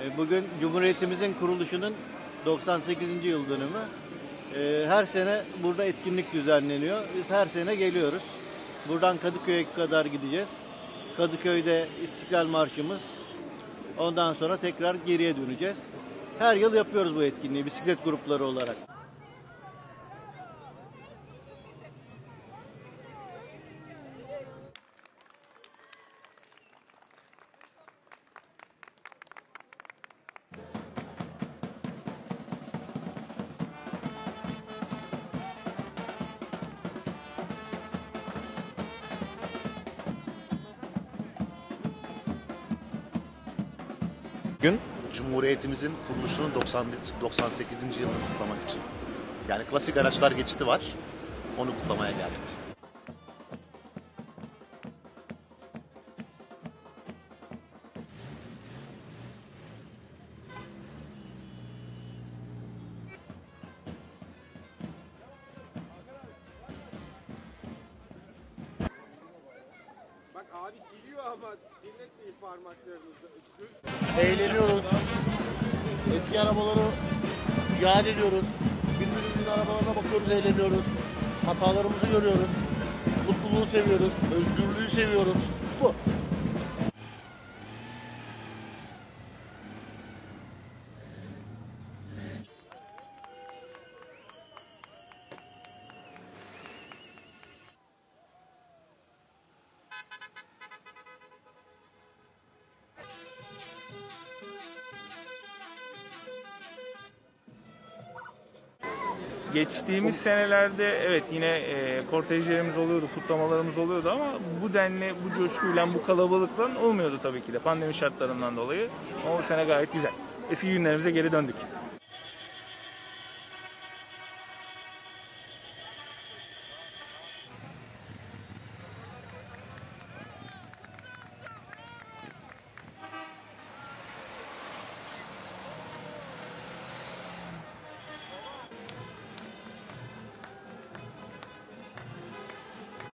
Bugün Cumhuriyetimizin kuruluşunun 98. yıl dönümü. Her sene burada etkinlik düzenleniyor. Biz her sene geliyoruz. Buradan Kadıköy'e kadar gideceğiz. Kadıköy'de İstiklal Marşımız. Ondan sonra tekrar geriye döneceğiz. Her yıl yapıyoruz bu etkinliği bisiklet grupları olarak. Gün Cumhuriyetimizin kuruluşunun 98. yılını kutlamak için. Yani klasik araçlar geçiti var. Onu kutlamaya geldik. Bak abi siliyor ama dinletmeyin parmaklarınızı. Eğleniyoruz. Eski arabaları yad ediyoruz. Birbirimizin arabalarına bakıyoruz, eğleniyoruz. Hatalarımızı görüyoruz. Mutluluğu seviyoruz. Özgürlüğü seviyoruz. Bu. Geçtiğimiz senelerde evet yine kortejlerimiz oluyordu, kutlamalarımız oluyordu ama bu denli, bu coşkuyla, bu kalabalıkla olmuyordu tabii ki de pandemi şartlarından dolayı. O sene gayet güzel. Eski günlerimize geri döndük.